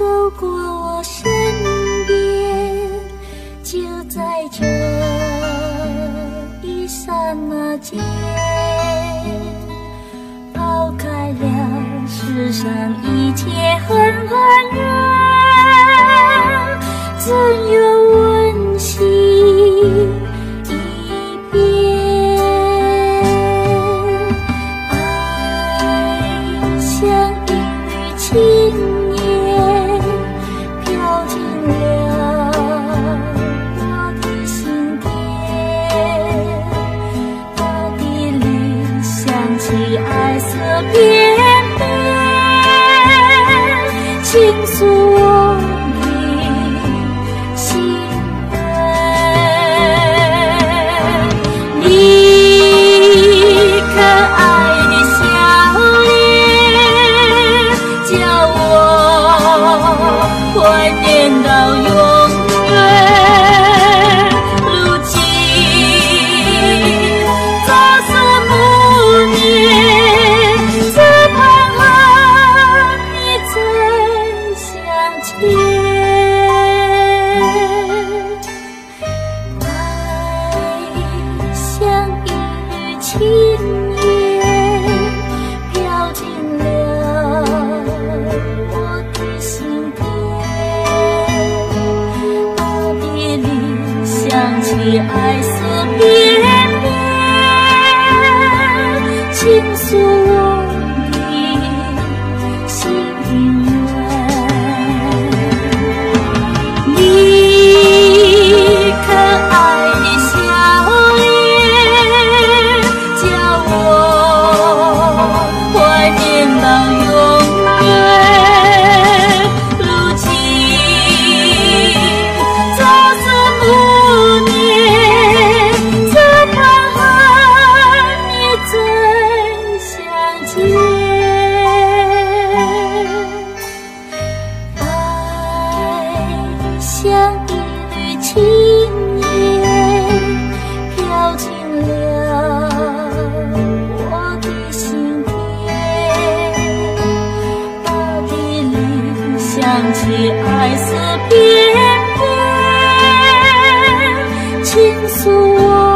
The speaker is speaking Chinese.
走过我身边，就在这一刹那间，抛开了世上一切恨和怨，怎有温馨一遍？爱像一缕青烟，飘进了我的心田。大地里响起爱色翩翩，倾诉我的心愿。你可爱的笑脸，叫我怀念到永远。如今朝思暮念，只盼和你再相见。爱像一缕青烟，飘进了我的心田。大地里响起爱色翩翩，倾诉我的心愿。你可爱的笑脸，叫我怀念到永远。如今朝思暮念，只盼和你再相见。爱像一缕青烟，飘进了我的心田。大地里响起爱色翩翩，倾诉我